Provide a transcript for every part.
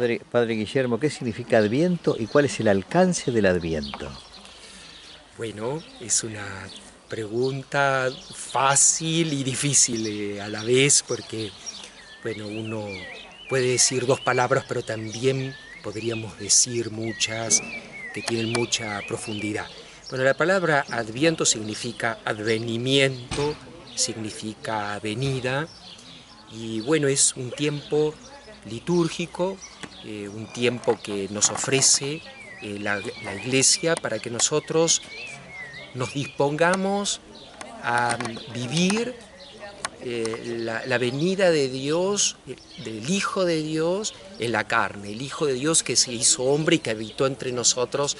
Padre Guillermo, ¿qué significa Adviento y cuál es el alcance del Adviento? Bueno, es una pregunta fácil y difícil a la vez porque, bueno, uno puede decir dos palabras, pero también podríamos decir muchas que tienen mucha profundidad. Bueno, la palabra Adviento significa advenimiento, significa venida y bueno, es un tiempo litúrgico, un tiempo que nos ofrece la Iglesia para que nosotros nos dispongamos a vivir la venida de Dios, del Hijo de Dios en la carne, el Hijo de Dios que se hizo hombre y que habitó entre nosotros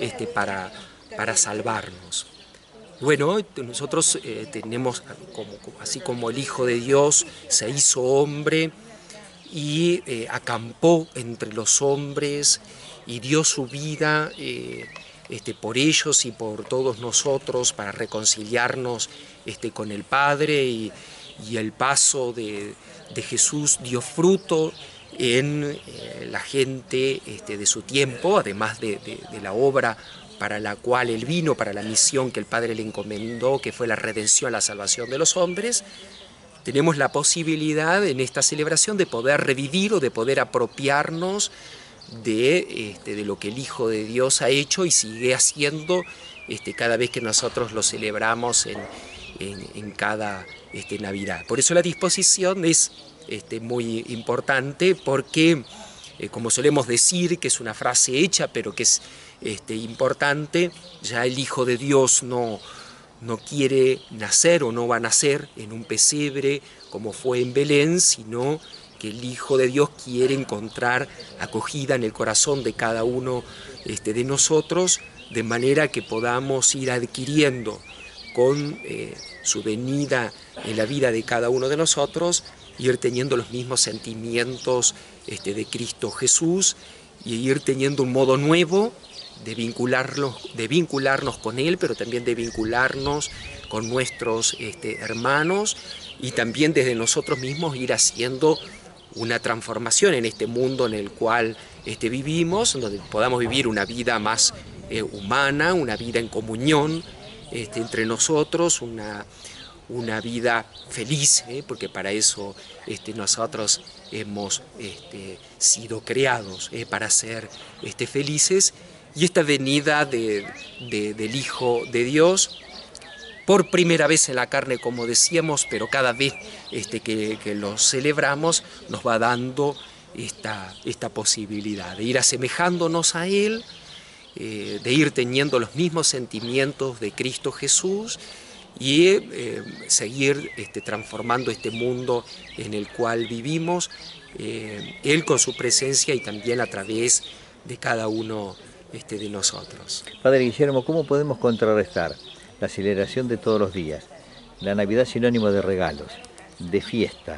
para salvarnos. Bueno, nosotros tenemos, así como el Hijo de Dios se hizo hombre y acampó entre los hombres y dio su vida por ellos y por todos nosotros para reconciliarnos con el Padre y el paso de Jesús dio fruto en la gente de su tiempo, además de la obra para la cual Él vino, para la misión que el Padre le encomendó, que fue la redención, la salvación de los hombres. Tenemos la posibilidad en esta celebración de poder revivir o de poder apropiarnos de lo que el Hijo de Dios ha hecho y sigue haciendo cada vez que nosotros lo celebramos en cada Navidad. Por eso la disposición es muy importante porque, como solemos decir, que es una frase hecha, pero que es importante, ya el Hijo de Dios no quiere nacer o no va a nacer en un pesebre como fue en Belén, sino que el Hijo de Dios quiere encontrar acogida en el corazón de cada uno de nosotros, de manera que podamos ir adquiriendo con su venida en la vida de cada uno de nosotros, ir teniendo los mismos sentimientos de Cristo Jesús y ir teniendo un modo nuevo de vincularnos con Él, pero también de vincularnos con nuestros hermanos y también desde nosotros mismos ir haciendo una transformación en este mundo en el cual vivimos, donde podamos vivir una vida más humana, una vida en comunión entre nosotros, una vida feliz, porque para eso nosotros hemos sido creados para ser felices. Y esta venida del Hijo de Dios, por primera vez en la carne, como decíamos, pero cada vez que lo celebramos, nos va dando esta posibilidad de ir asemejándonos a Él, de ir teniendo los mismos sentimientos de Cristo Jesús y seguir transformando este mundo en el cual vivimos, Él con su presencia y también a través de cada uno de nosotros. Padre Guillermo, ¿cómo podemos contrarrestar la celebración de todos los días? La Navidad sinónimo de regalos, de fiesta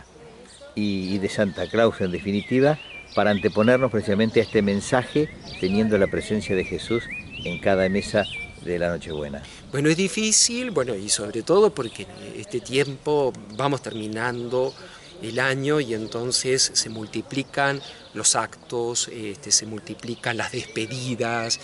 y de Santa Claus en definitiva, para anteponernos precisamente a este mensaje teniendo la presencia de Jesús en cada mesa de la Nochebuena. Bueno, es difícil, bueno, y sobre todo porque en este tiempo vamos terminando el año y entonces se multiplican los actos, se multiplican las despedidas,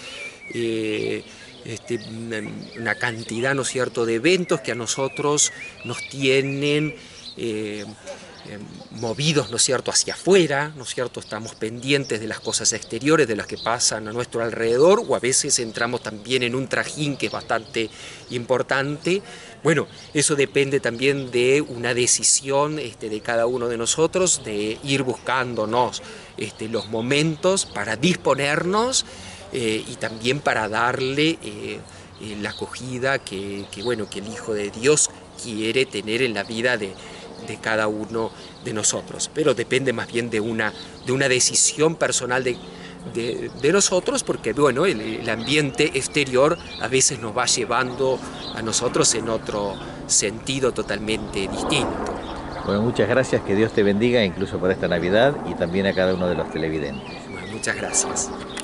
una cantidad, ¿no es cierto?, de eventos que a nosotros nos tienen movidos, ¿no es cierto?, hacia afuera, ¿no es cierto?, estamos pendientes de las cosas exteriores, de las que pasan a nuestro alrededor, o a veces entramos también en un trajín que es bastante importante. Bueno, eso depende también de una decisión de cada uno de nosotros, de ir buscándonos los momentos para disponernos y también para darle la acogida que el Hijo de Dios quiere tener en la vida de cada uno de nosotros. Pero depende más bien de una decisión personal de nosotros, porque bueno, el ambiente exterior a veces nos va llevando a nosotros en otro sentido totalmente distinto. Bueno, muchas gracias, que Dios te bendiga incluso para esta Navidad y también a cada uno de los televidentes. Bueno, muchas gracias.